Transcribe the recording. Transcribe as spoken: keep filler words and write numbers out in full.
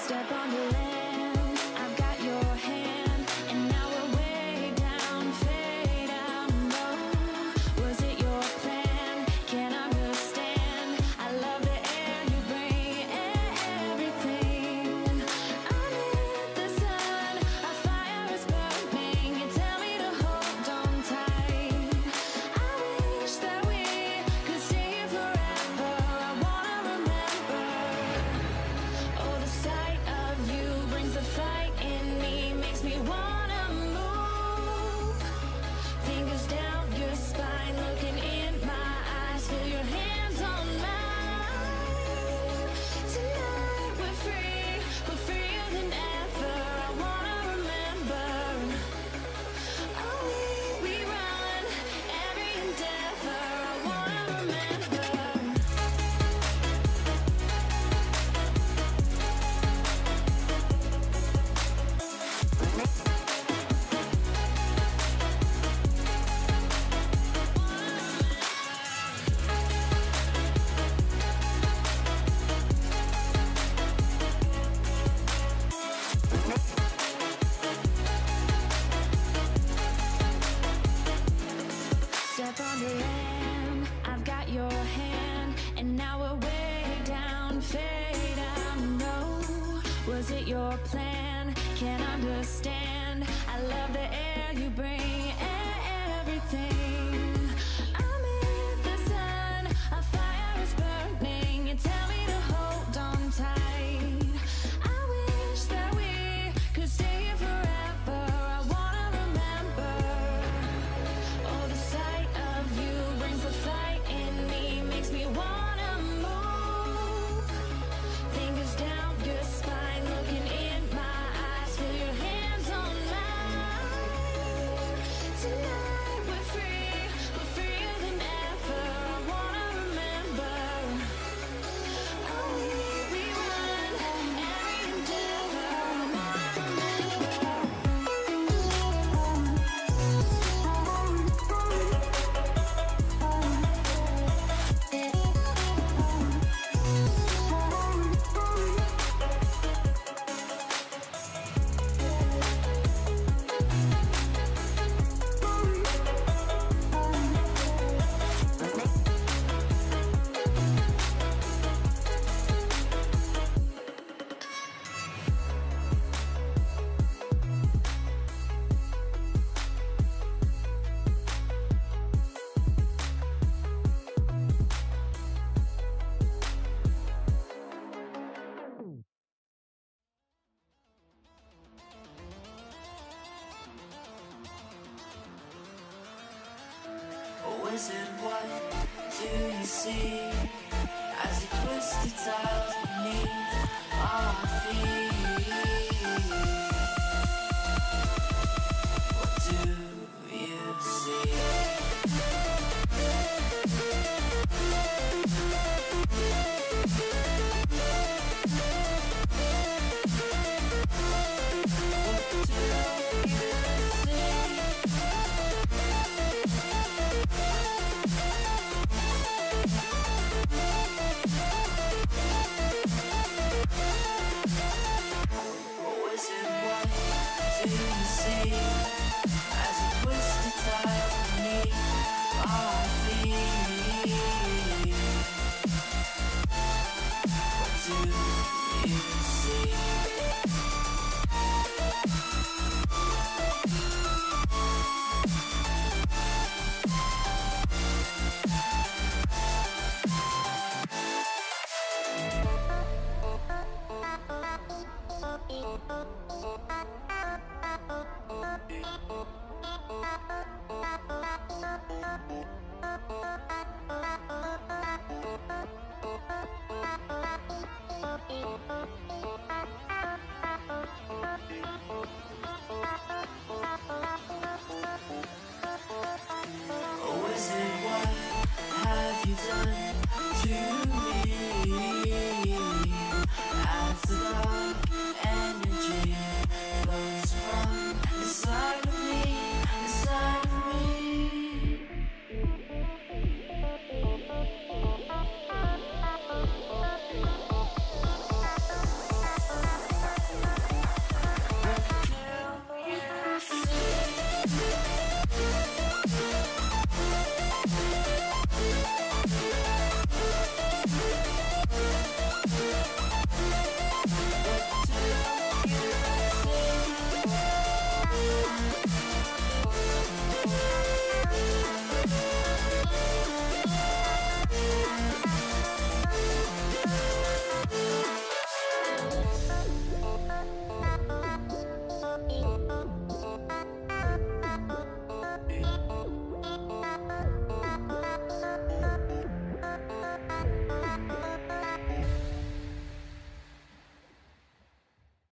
Step on the land, I've got your hand, and now we're way down, fade out low. Was it your plan? Can't understand. I love the air you bring, everything. Amid the sun, our fire is burning. You tell me to hold on tight. I wish that we could stay here forever. I wanna remember. Oh, the sight of you brings the fight in me, makes me wanna move. Fingers down your spine, looking in my eyes, feel your hands on mine. Tonight we're free, we're freer than ever. I wanna remember. Oh, we, we run every endeavor. I wanna remember. Step on the land, I've got your hand, and now we're way down, fade out, no. Was it your plan? Can't understand. I love the air you bring, everything. Amid the sun, our fire is burning. You tell me to hold on tight. I wish that we could stay here forever. I wanna remember. Oh, the sight of you brings the fight in me, makes me wanna move. Fingers down your spine, looking in my eyes, feel your hands on mine. Tonight we're free, we're freer than ever. I wanna remember. Oh, we, we run every endeavor. I wanna remember. Wizard, what do you see as you twist the tiles beneath our feet? What do you see? Bye.